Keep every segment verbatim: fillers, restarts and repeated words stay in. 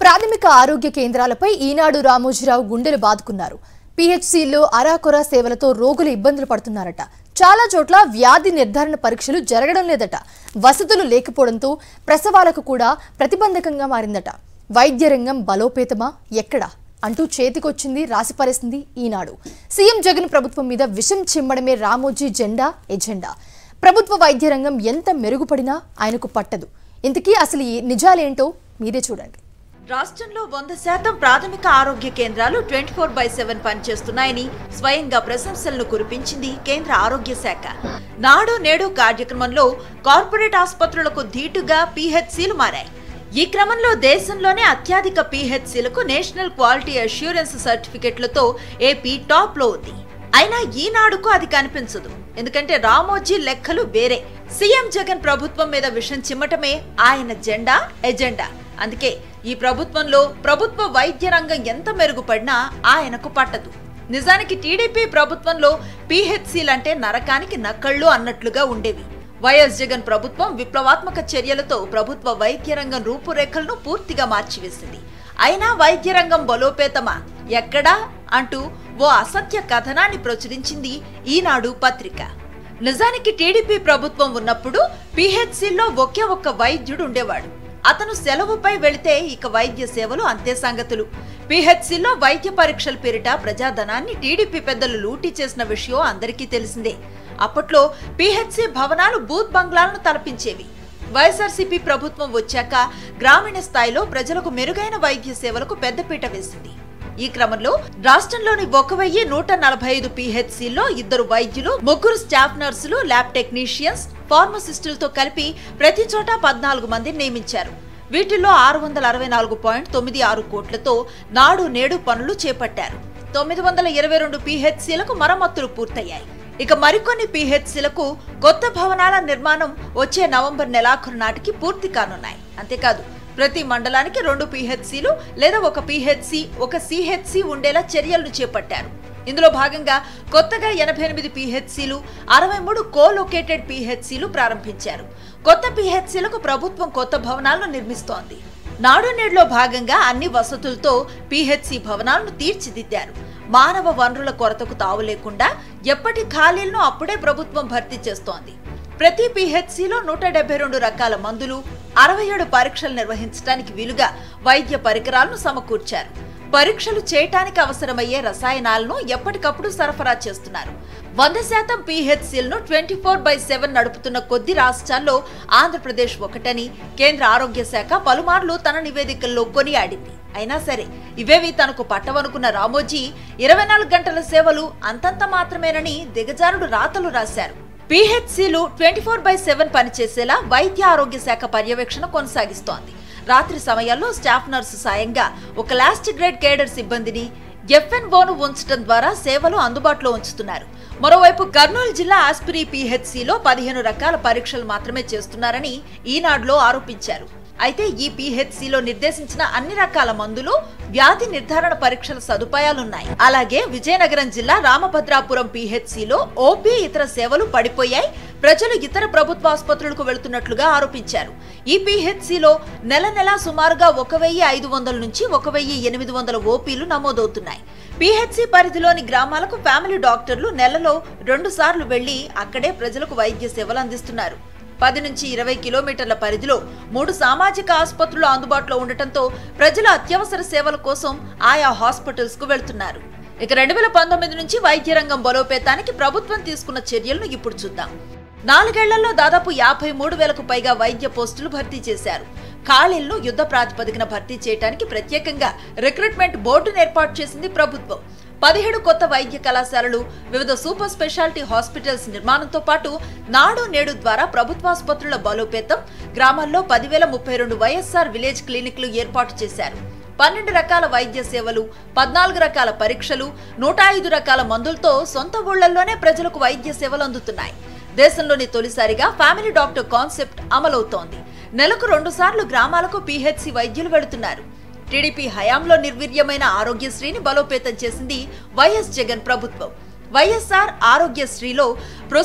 ప్రాథమిక ఆరోగ్య కేంద్రాలపై ఈనాడు రామోజీరావు గుండెలు బాదుకున్నారు. పీహెచ్సీలో అరాకొర సేవలతో రోగులు ఇబ్బందులు పడుతున్నారట. చాలా చోట్ల వ్యాధి నిర్ధారణ పరీక్షలు జరగడం లేదట. వసతులు లేకపోవడంతో ప్రసవాలకు కూడా ప్రతిబంధకంగా మారిందట. వైద్య రంగం బలోపేతమా ఎక్కడ అంటూ చేతికొచ్చింది రాసిపారేసింది ఈనాడు. సీఎం జగన్ ప్రభుత్వం మీద విషం చిమ్మడమే రామోజీ జెండా ఎజెండా. ప్రభుత్వ వైద్య రంగం ఎంత మెరుగుపడినా ఆయనకు పట్టదు. ఇంతకీ అసలు ఈ నిజాలేంటో మీరే చూడండి. రాష్ట్రంలో వంద శాతం ప్రాథమిక ఆరోగ్య కేంద్రాలు ట్వంటీ ఫోర్ బై సెవెన్ పనిచేస్తున్నాయని స్వయంగా ప్రశంసలను కురిపించింది కేంద్ర ఆరోగ్య శాఖ. నాడు నేడు కార్యక్రమంలో కార్పొరేట్ ఆసుపత్రులకు ధీటుగా పీహెచ్సీలు మారాయి. ఈ క్రమంలో దేశంలోనే అత్యధిక పీహెచ్సీలకు నేషనల్ క్వాలిటీ అష్యూరెన్స్ సర్టిఫికెట్లతో ఏపీ టాప్ లో ఉంది. అయినా ఈనాడుకు అది కనిపించదు. ఎందుకంటే రామోజీ లెక్కలు వేరే. సీఎం జగన్ ప్రభుత్వం మీద విషం చిమ్మటమే ఆయన జెండా ఎజెండా. అందుకే ఈ ప్రభుత్వంలో ప్రభుత్వ వైద్య రంగం ఎంత మెరుగుపడినా ఆయనకు పట్టదు. నిజానికి టీడీపీ ప్రభుత్వంలో పీహెచ్సీలంటే నరకానికి నక్కళ్ళు అన్నట్లుగా ఉండేవి. వైఎస్ జగన్ ప్రభుత్వం విప్లవాత్మక చర్యలతో ప్రభుత్వ వైద్య రంగం రూపురేఖలను పూర్తిగా మార్చివేసింది. అయినా వైద్య రంగం బలోపేతమా ఎక్కడా అంటూ ఓ అసత్య కథనాన్ని ప్రచురించింది ఈనాడు పత్రిక. నిజానికి టీడీపీ ప్రభుత్వం ఉన్నప్పుడు పీహెచ్సీల్లో ఒకే ఒక్క వైద్యుడు ఉండేవాడు. అతను సెలవుపై వెళితే ఇక వైద్య సేవలు అంతే సంగతులు. పీహెచ్సీలో వైద్య పరీక్షల పేరిట ప్రజాధనాన్ని టీడీపీ పెద్దలు లూటీ చేసిన విషయం అందరికీ తెలిసిందే. అప్పట్లో పీహెచ్సీ భవనాలు బూత్ బంగ్లాలను తలపించేవి. వైఎస్ఆర్సీపీ ప్రభుత్వం వచ్చాక గ్రామీణ స్థాయిలో ప్రజలకు మెరుగైన వైద్య సేవలకు పెద్దపీట వేసింది. ఈ క్రమంలో రాష్ట్రంలోని ఒక వెయ్యి నూట నలభై ఐదు పీహెచ్సీల్లో ఇద్దరు వైద్యులు, ముగ్గురు స్టాఫ్ నర్సులు, ల్యాబ్ టెక్నీషియన్స్, ఫార్మసిస్టులతో కలిపి ప్రతి చోట పద్నాలుగు మందిని నియమించారు. వీటిల్లో ఆరు వందల అరవై నాలుగు పాయింట్ తొమ్మిది ఆరు కోట్లతో నాడు నేడు పనులు చేపట్టారు. తొమ్మిది వందల ఇరవై రెండు పీహెచ్సీలకు మరమ్మతులు పూర్తయ్యాయి. ఇక మరికొన్ని పీహెచ్సీలకు కొత్త భవనాల నిర్మాణం వచ్చే నవంబర్ నెలాఖరు నాటికి పూర్తి కానున్నాయి. అంతేకాదు ప్రతి మండలానికి రెండు పీహెచ్సీలు లేదా ఒక పీహెచ్సీ, ఒక సీహెచ్సీ ఉండేలా చర్యలను చేపట్టారు. ఇందులో భాగంగా కొత్తగా ఎనభై ఎనిమిది పీహెచ్సీలు, అరవై మూడు కోలొకేటెడ్ పీహెచ్సీలు ప్రారంభించారు. కొత్త పీహెచ్సీలకు ప్రభుత్వం కొత్త భవనాలను నిర్మిస్తోంది. నాడు నేడులో భాగంగా అన్ని వసతులతో పీహెచ్సీ భవనాలను తీర్చిదిద్దారు. మానవ వనరుల కొరతకు తావు లేకుండా ఎప్పటి ఖాళీలను అప్పుడే ప్రభుత్వం భర్తీ చేస్తోంది. ప్రతి పీహెచ్సీలో నూట డెబ్బై రెండు రకాల మందులు, అరవై ఏడు పరీక్షలు నిర్వహించడానికి వీలుగా వైద్య పరికరాలను సమకూర్చారు. పరీక్షలు చేయటానికి అవసరమయ్యే రసాయనాలను ఎప్పటికప్పుడు సరఫరా చేస్తున్నారు. వంద శాతం పీహెచ్సీలను ట్వంటీ ఫోర్ బై సెవెన్ నడుపుతున్న కొద్ది రాష్ట్రాల్లో ఆంధ్రప్రదేశ్ ఒకటని కేంద్ర ఆరోగ్య శాఖ పలుమార్లు తన నివేదికల్లో కొనియాడింది. అయినా సరే ఇవేవి తనకు పట్టవనుకున్న రామోజీ ఇరవై నాలుగు గంటల సేవలు అంతంత మాత్రమేనని దిగజారుడు రాతలు రాశారు. పీహెచ్సీలు ట్వంటీ ఫోర్ బై సెవెన్ పనిచేసేలా వైద్య ఆరోగ్య శాఖ పర్యవేక్షణ కొనసాగిస్తోంది. రాత్రి సమయాల్లో స్టాఫ్ నర్సు సాయంగా ఒక లాస్ట్ గ్రేడ్ కేడర్ సిబ్బందిని ఎఫ్ఎన్ఓను ఉంచడం ద్వారా సేవలు అందుబాటులో ఉంచుతున్నారు. మరోవైపు కర్నూలు జిల్లా ఆస్పిరి పీహెచ్సీలో పదిహేను రకాల పరీక్షలు మాత్రమే చేస్తున్నారని ఈనాడులో ఆరోపించారు. అయితే ఈ పీహెచ్సీలో నిర్దేశించిన అన్ని రకాల మందులు, వ్యాధి నిర్ధారణ పరీక్షల సదుపాయాలున్నాయి. అలాగే విజయనగరం జిల్లా రామభద్రాపురం పీహెచ్సీలో ఓపీ ఇతర సేవలు పడిపోయాయి. ప్రజలు ఇతర ప్రభుత్వ ఆసుపత్రులకు వెళుతున్నట్లుగా ఆరోపించారు. ఈ పీహెచ్సీలో నెల నెలా సుమారుగా ఒక వెయ్యి ఐదు వందల నుంచి ఒక వెయ్యి ఎనిమిది వందల ఓపీలు నమోదవుతున్నాయి. పీహెచ్సీ పరిధిలోని గ్రామాలకు ఫ్యామిలీ డాక్టర్లు నెలలో రెండు సార్లు వెళ్లి అక్కడే ప్రజలకు వైద్య సేవలు అందిస్తున్నారు. పది నుంచి ఇరవై కిలోమీటర్ల పరిధిలో మూడు సామాజిక ఆసుపత్రులు అందుబాటులో ఉండటంతో ప్రజలు అత్యవసర సేవల కోసం ఆయా హాస్పిటల్స్ కు వెళ్తున్నారు. ఇక రెండు వేల పంతొమ్మిది నుంచి వైద్య రంగం బలోపేతానికి ప్రభుత్వం తీసుకున్న చర్యలను ఇప్పుడు చూద్దాం. నాలుగేళ్లలో దాదాపు యాభై మూడు వేలకు పైగా వైద్య పోస్టులు భర్తీ చేశారు. ఖాళీలను యుద్ధ ప్రాతిపదికన భర్తీ చేయడానికి ప్రత్యేకంగా రిక్రూట్మెంట్ బోర్డును ఏర్పాటు చేసింది ప్రభుత్వం. పదిహేడు కొత్త వైద్య కళాశాలలు, వివిధ సూపర్ స్పెషాలిటీ హాస్పిటల్స్ నిర్మాణంతో పాటు నాడు నేడు ద్వారా ప్రభుత్వాసుపత్రుల బలోపేతం, గ్రామాల్లో పదివేల ముప్పై రెండు వైఎస్ఆర్ విలేజ్ క్లినిక్లు ఏర్పాటు చేశారు. పన్నెండు రకాల వైద్య సేవలు, పద్నాలుగు రకాల పరీక్షలు, నూట ఐదు రకాల మందులతో సొంత ఊళ్లలోనే ప్రజలకు వైద్య సేవలు అందుతున్నాయి. దేశంలోని తొలిసారిగా ఫ్యామిలీ డాక్టర్ కాన్సెప్ట్ అమలవుతోంది. నెలకు రెండు సార్లు గ్రామాలకు పీహెచ్సీ వైద్యులు వెళుతున్నారు. టీడీపీ హయాంలో నిర్వీర్యమైన ఆరోగ్యశ్రీని బలోపేతం చేసింది వైఎస్ జగన్ ప్రభుత్వం. వైఎస్ఆర్ ఆరోగ్యశ్రీలో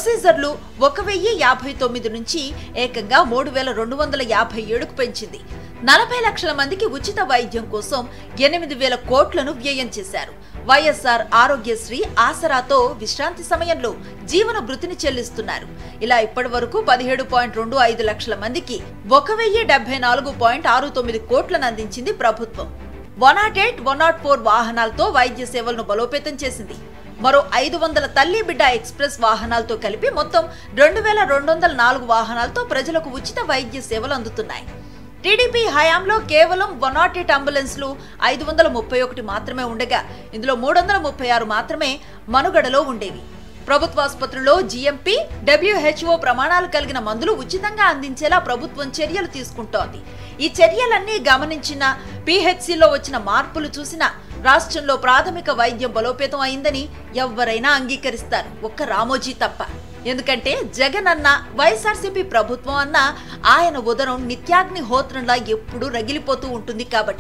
ప్రొసీజర్లు ఒక వెయ్యి యాభై తొమ్మిది నుంచి ఏకంగా మూడు వేల రెండు వందల యాభై ఏడుకు పెంచింది. నలభై లక్షల మందికి ఉచిత వైద్యం కోసం ఎనిమిది వేల కోట్లను వ్యయం చేశారు. వైఎస్ఆర్ ఆరోగ్యశ్రీ ఆసరాతో విశ్రాంతి సమయంలో జీవన భృతిని చెల్లిస్తున్నారు. ఇలా ఇప్పటి వరకు పదిహేడు పాయింట్ రెండు ఐదు లక్షల మందికి ఒక వెయ్యి డెబ్బై నాలుగు పాయింట్ ఆరు తొమ్మిది కోట్లను అందించింది ప్రభుత్వం. One nought eight one nought four వాహనాలతో వైద్య సేవలను బలోపేతం చేసింది. మరో ఐదు వందల తల్లి బిడ్డ ఎక్స్ప్రెస్ వాహనాలతో కలిపి మొత్తం రెండు వేల రెండు వందల నాలుగు వాహనాలతో ప్రజలకు ఉచిత వైద్య సేవలు అందుతున్నాయి. టీడీపీ హయాంలో కేవలం వన్ నాట్ ఎయిట్ అంబులెన్స్లు ఐదు వందల ముప్పై ఒకటి మాత్రమే ఉండగా ఇందులో మూడు వందల ముప్పై ఆరు మాత్రమే మనుగడలో ఉండేవి. ప్రభుత్వ ఆసుపత్రుల్లో జీఎంపీ, డబ్ల్యూహెచ్ఓ ప్రమాణాలు కలిగిన మందులు ఉచితంగా అందించేలా ప్రభుత్వం చర్యలు తీసుకుంటోంది. ఈ చర్యలన్నీ గమనించిన, పీహెచ్సీలో వచ్చిన మార్పులు చూసిన రాష్ట్రంలో ప్రాథమిక వైద్యం బలోపేతం అయిందని ఎవరైనా అంగీకరిస్తారు, ఒక్క రామోజీ తప్ప. ఎందుకంటే జగన్ అన్న, వైఎస్ఆర్సీపీ ప్రభుత్వం అన్న ఆయన ఉదరం నిత్యాగ్ని హోత్రంలా ఎప్పుడూ రగిలిపోతూ ఉంటుంది కాబట్టి.